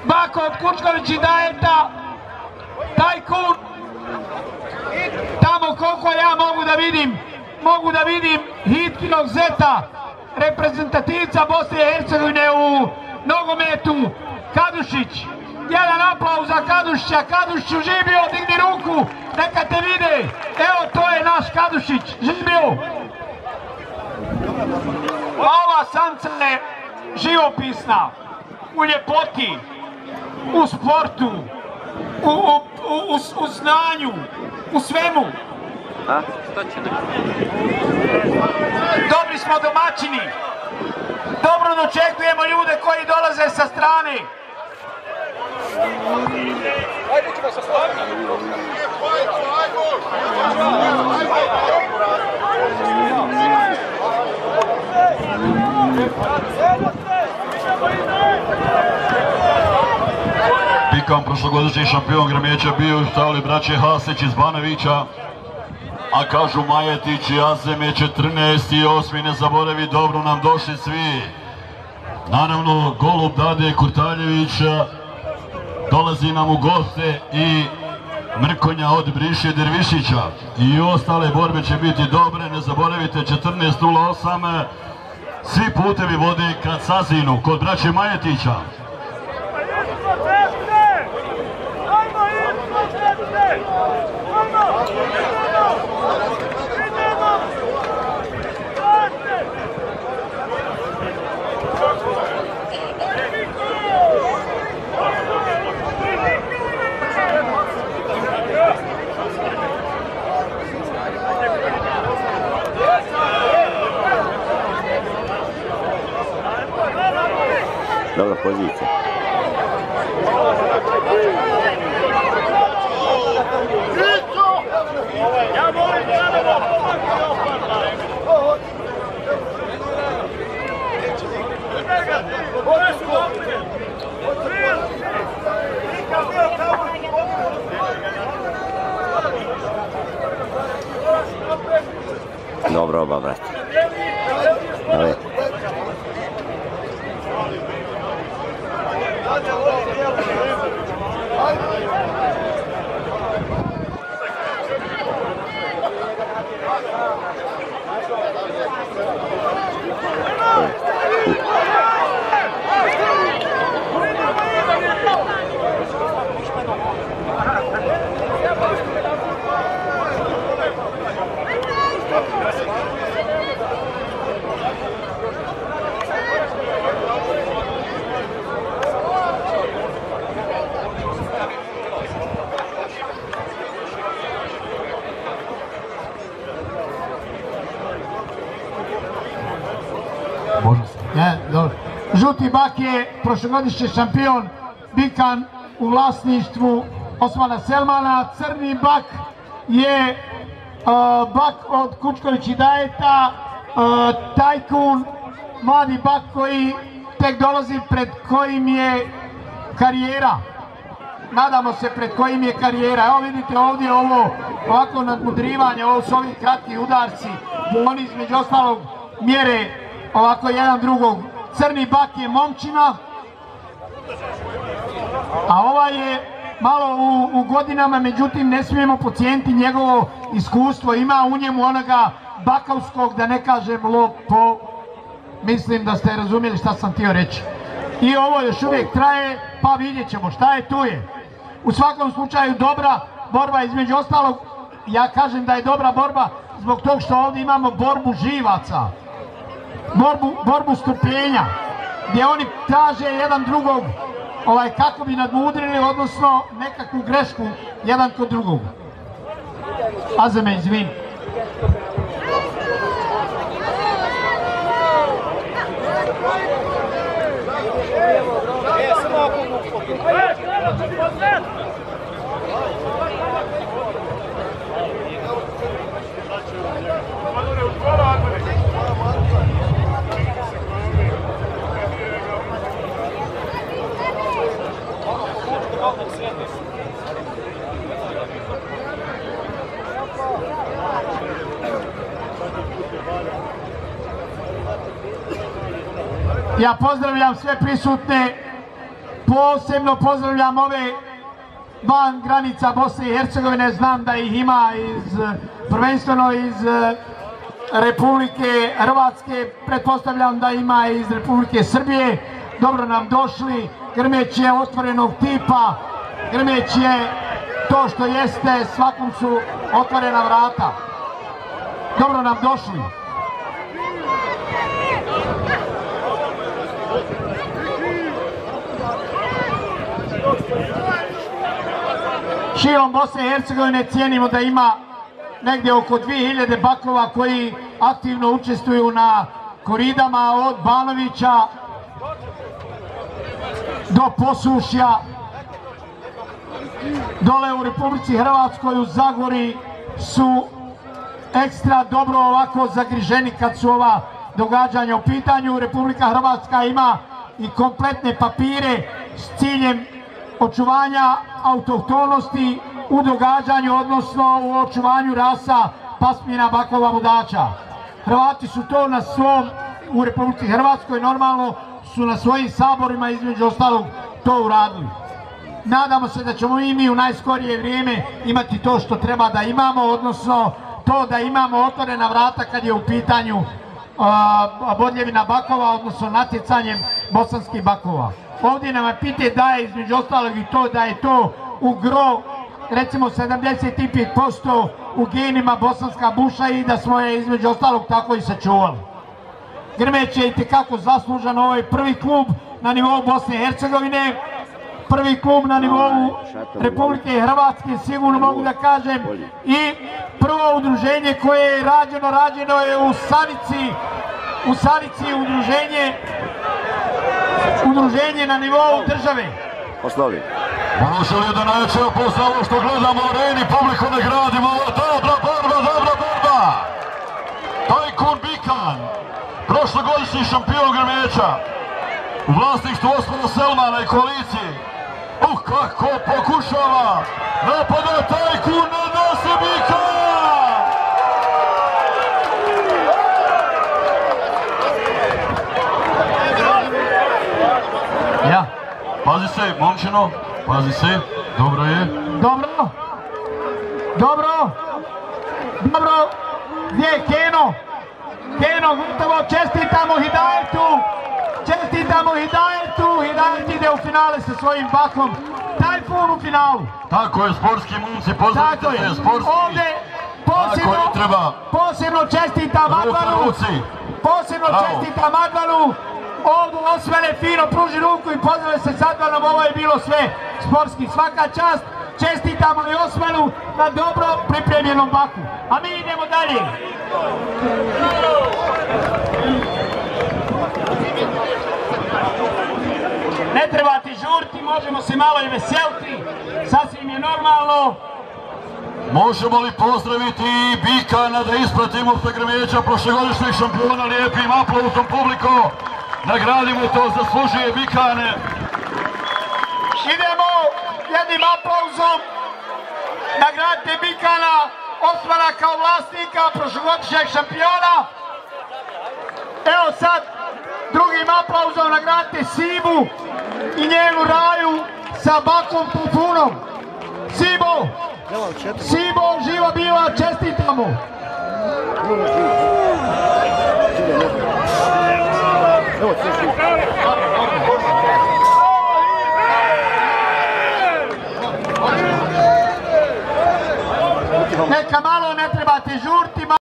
Bako od Kučukovića Dajeta, Tajkun, tamo koliko ja mogu da vidim Hitkinog zeta, reprezentativca Bosne i Hercegovine u nogometu, Kadušić. Jedan aplauz za Kadušića. Kadušiću, živio, digni ruku, neka te vide. Evo, to je naš Kadušić, živio. Ova samca je živopisna, u ljepoti, u sportu, u znanju, u svemu. Dobri smo domaćini. Dobro dočekujemo ljude koji dolaze sa strane. Bikan, prošlogodišnji šampion Grmeća, bio u stavli braće Hasić iz Banovića, a kažu Majetić i Azem je 14. i 8. ne zaboravi, dobro nam došli svi. Naravno, golub Dade Kurtaljevića dolazi nam u goste i Mrkonja od Briše Dervišića. I ostale borbe će biti dobre, ne zaboravite 14.08. Svi putevi vode ka Sazinu, kod braće Majetića. Dobra pozicija. Dobro oba, brate. Dale. Žuti bak je prošlogodišnji šampion Bikan u vlasništvu Osmana Selmana. Crni bak je bak od Kučukovića Dajeta, Tajkun, mladi bak koji tek dolazi, pred kojim je karijera. Nadamo se pred kojim je karijera. Evo vidite ovdje ovo ovako nadmudrivanje, ovo su ovi kratki udarci, oni između ostalog mjere ovako jedan drugog. Crni bak je momčina, a ovaj je malo u godinama, međutim ne smijemo podcijeniti njegovo iskustvo, ima u njemu onoga bakavskog, da ne kažem lopo, mislim da ste razumjeli šta sam htio reći. I ovo još uvijek traje, pa vidjet ćemo šta je tu je. U svakom slučaju dobra borba, između ostalog, ja kažem da je dobra borba zbog tog što ovdje imamo borbu živaca. Borbu strpljenja, gdje oni traže jedan drugog kako bi nadmudrili, odnosno nekakvu grešku jedan kod drugog. Azeme, izvini. Ja pozdravljam sve prisutne Posebno pozdravljam ove van granica Bosne i Hercegovine, znam da ih ima prvenstveno iz Republike Hrvatske, pretpostavljam da ima iz Republike Srbije. Dobro nam došli. Grmeč je otvorenog tipa, Grmeč je to što jeste, svakom su otvorena vrata. Dobro nam došli. Širom Bosne i Hercegovine cijenimo da ima negdje oko 2000 bakova koji aktivno učestvuju na koridama od Banovića do Posušja. Dole u Republici Hrvatskoj u Zagori su ekstra dobro ovako zagriženi kad su ova događanja u pitanju. Republika Hrvatska ima i kompletne papire s ciljem očuvanja autohtonosti u događanju, odnosno u očuvanju rasa pasmina, bakova, budača. Hrvati su to na svom, u Republici Hrvatskoj normalno su na svojim saborima između ostalog to uradili. Nadamo se da ćemo i mi u najskorije vrijeme imati to što treba da imamo, odnosno to da imamo otvorena vrata kad je u pitanju bodljevina bakova, odnosno natjecanjem bosanskih bakova. Ovdje nam pite da je između ostalog i to da je to u gro, recimo 75% u genima bosanska buša i da smo je između ostalog tako i sačuvali. Grmeč je itekako zaslužan, ovo je prvi klub na nivou Bosne i Hercegovine, prvi klub na nivou Republike Hrvatske, sigurno mogu da kažem, i prvo udruženje koje je rađeno je u Sanici udruženje na nivou države. Poslovi. Može li da najveće posle ovo što gledamo u areni, publiku ne gradimo, dobra borba! Tajkun Bikan, prošlogodišnji šampion Grmeča, u vlasništvu osmano Selmana i koalicije. Kako pokušava! Napada Tajkun, nadase Bikan! Ja. Pazi se, momčino, pazi se, dobro je. Dobro. Gdje je Keno? Keno, gotovo, čestitamo Hidajetu, Hidajet ide u finale sa svojim bakom. Tajkun u finalu. Tako je, sportski momci, pozdravite se, sportski. Ovdje posebno čestitam Advanu, ovdje osmene fino pruži ruku i pozdrave se s Advanom, ovo je bilo sve sportski, svaka čast. Čestitamo i Osmanu na dobro pripremljenom baku. A mi idemo dalje. Ne treba ti žurti, možemo se malo i veseliti, sasvim je normalno. Možemo li pozdraviti i Bikana da ispratimo sa Grmeća, prošlogodišnjeg šampiona, lijepim aplauzom publiko. Nagradimo to, zaslužuje Bikane. Idemo jednim aplauzom, nagradite Bikana, Osmana kao vlasnika prošlogodišnjeg šampiona. Evo sad, drugim aplauzom nagradite Sibu i njenu Raju sa bakom Pupunom. Sibo, živa bila, čestitamo. Neka malo, ne trebate žurti.